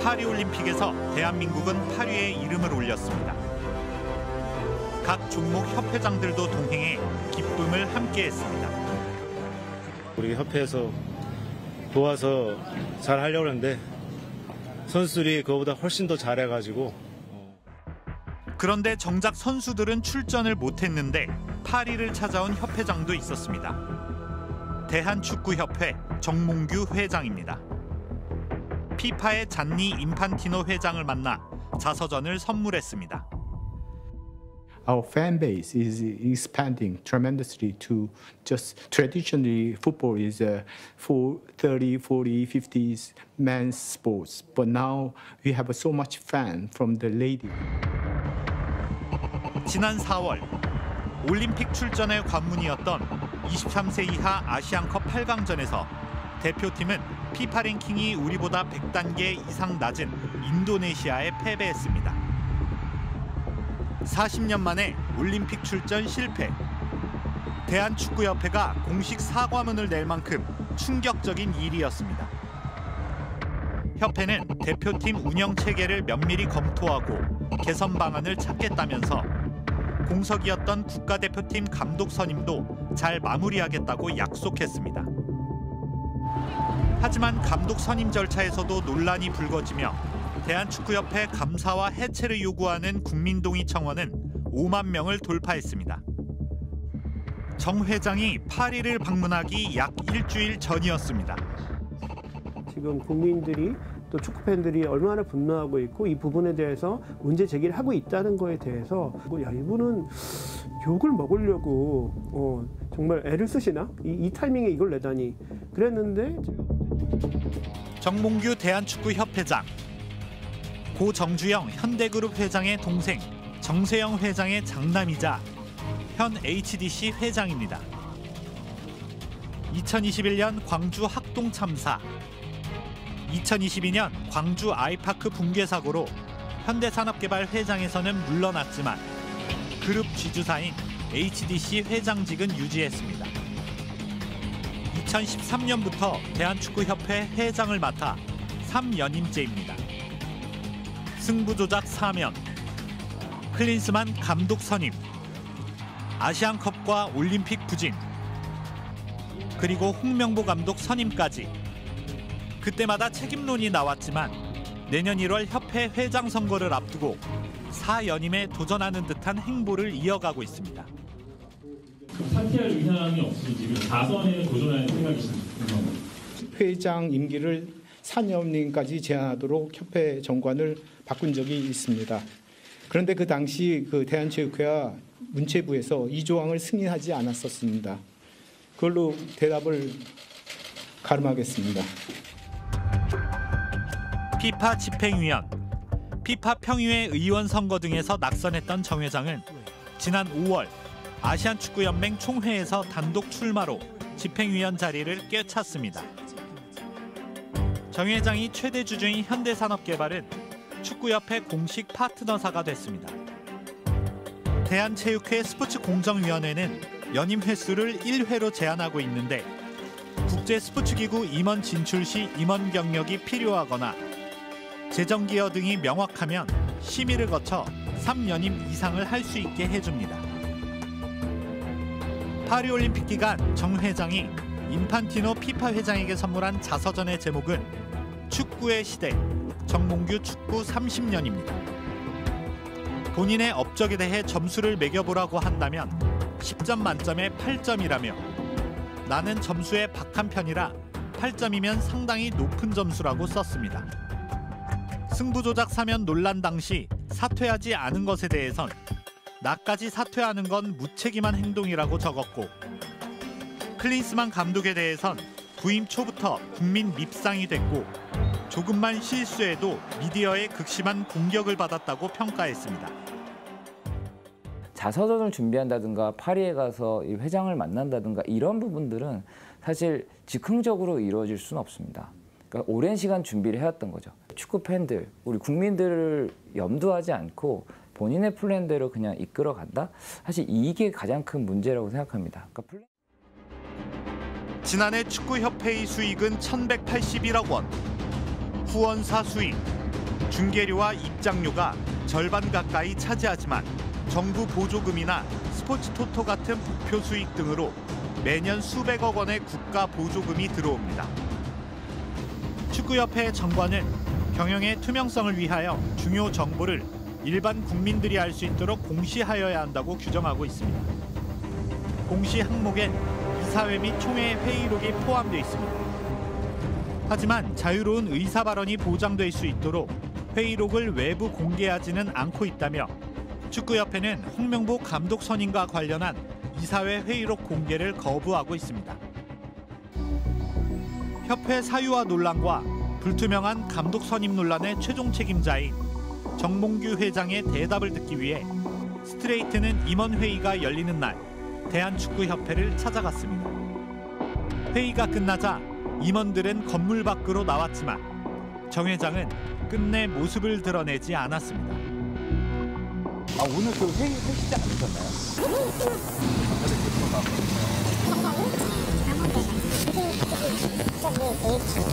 파리올림픽에서 대한민국은 8위에 이름을 올렸습니다. 각 종목 협회장들도 동행해 기쁨을 함께했습니다. 우리 협회에서 도와서 잘 하려고 하는데 선수들이 그거보다 훨씬 더 잘해가지고. 그런데 정작 선수들은 출전을 못했는데 파리를 찾아온 협회장도 있었습니다. 대한축구협회 정몽규 회장입니다. 피파의 잔니 인판티노 회장을 만나 자서전을 선물했습니다. Our fan base is expanding tremendously to just traditionally football is a 30, 40, 50s men's sports. But now we have so much fan from the lady. 지난 4월 올림픽 출전의 관문이었던 23세 이하 아시안컵 8강전에서 대표팀은 피파 랭킹이 우리보다 100단계 이상 낮은 인도네시아에 패배했습니다. 40년 만에 올림픽 출전 실패. 대한축구협회가 공식 사과문을 낼 만큼 충격적인 일이었습니다. 협회는 대표팀 운영 체계를 면밀히 검토하고 개선 방안을 찾겠다면서 공석이었던 국가대표팀 감독 선임도 잘 마무리하겠다고 약속했습니다. 하지만 감독 선임 절차에서도 논란이 불거지며 대한축구협회 감사와 해체를 요구하는 국민동의 청원은 5만 명을 돌파했습니다. 정 회장이 파리를 방문하기 약 일주일 전이었습니다. 지금 국민들이 또 축구 팬들이 얼마나 분노하고 있고 이 부분에 대해서 문제 제기를 하고 있다는 거에 대해서 야, 이분은 욕을 먹으려고 정말 애를 쓰시나? 이 타이밍에 이걸 내다니 그랬는데. 정몽규 대한축구협회장, 고 정주영 현대그룹 회장의 동생, 정세영 회장의 장남이자 현 HDC 회장입니다. 2021년 광주 학동 참사, 2022년 광주 아이파크 붕괴 사고로 현대산업개발 회장에서는 물러났지만 그룹 지주사인 HDC 회장직은 유지했습니다. 2013년부터 대한축구협회 회장을 맡아 3연임째입니다. 승부조작 사면, 클린스만 감독 선임, 아시안컵과 올림픽 부진, 그리고 홍명보 감독 선임까지. 그때마다 책임론이 나왔지만 내년 1월 협회 회장 선거를 앞두고 4연임에 도전하는 듯한 행보를 이어가고 있습니다. 사퇴할 의향이 없이 지금 4선에 도전하는 생각이십니까? 회장 임기를 4년까지 제한하도록 협회 정관을 바꾼 적이 있습니다. 그런데 그 당시 대한체육회와 문체부에서 이 조항을 승인하지 않았었습니다. 그걸로 대답을 가름하겠습니다. 피파 집행위원, 피파 평의회 의원 선거 등에서 낙선했던 정 회장은 지난 5월 아시안축구연맹 총회에서 단독 출마로 집행위원 자리를 꿰찼습니다. 정 회장이 최대 주주인 현대산업개발은 축구협회 공식 파트너사가 됐습니다. 대한체육회 스포츠공정위원회는 연임 횟수를 1회로 제한하고 있는데 국제스포츠기구 임원 진출 시 임원 경력이 필요하거나 재정기여 등이 명확하면 심의를 거쳐 3연임 이상을 할 수 있게 해줍니다. 파리올림픽 기간 정 회장이 인판티노 피파 회장에게 선물한 자서전의 제목은 축구의 시대, 정몽규 축구 30년입니다. 본인의 업적에 대해 점수를 매겨보라고 한다면 10점 만점에 8점이라며 나는 점수에 박한 편이라 8점이면 상당히 높은 점수라고 썼습니다. 승부조작 사면 논란 당시 사퇴하지 않은 것에 대해선 나까지 사퇴하는 건 무책임한 행동이라고 적었고 클린스만 감독에 대해선 부임 초부터 국민 밉상이 됐고 조금만 실수해도 미디어의 극심한 공격을 받았다고 평가했습니다. 자서전을 준비한다든가 파리에 가서 이 회장을 만난다든가 이런 부분들은 사실 즉흥적으로 이루어질 수는 없습니다. 그러니까 오랜 시간 준비를 해왔던 거죠. 축구 팬들, 우리 국민들을 염두하지 않고 본인의 플랜대로 그냥 이끌어간다? 사실 이게 가장 큰 문제라고 생각합니다. 그러니까 지난해 축구협회의 수익은 1,181억 원, 후원사 수익, 중계료와 입장료가 절반 가까이 차지하지만 정부 보조금이나 스포츠 토토 같은 부표 수익 등으로 매년 수백억 원의 국가 보조금이 들어옵니다. 축구협회 정관은 경영의 투명성을 위하여 중요 정보를 일반 국민들이 알 수 있도록 공시하여야 한다고 규정하고 있습니다. 공시 항목엔 이사회 및 총회 회의록이 포함되어 있습니다. 하지만 자유로운 의사 발언이 보장될 수 있도록 회의록을 외부 공개하지는 않고 있다며 축구협회는 홍명보 감독 선임과 관련한 이사회 회의록 공개를 거부하고 있습니다. 협회 사유화 논란과 불투명한 감독 선임 논란의 최종 책임자인 정몽규 회장의 대답을 듣기 위해 스트레이트는 임원회의가 열리는 날 대한축구협회를 찾아갔습니다. 회의가 끝나자 임원들은 건물 밖으로 나왔지만 정 회장은 끝내 모습을 드러내지 않았습니다. 오늘 그 회의시지 않으셨나요?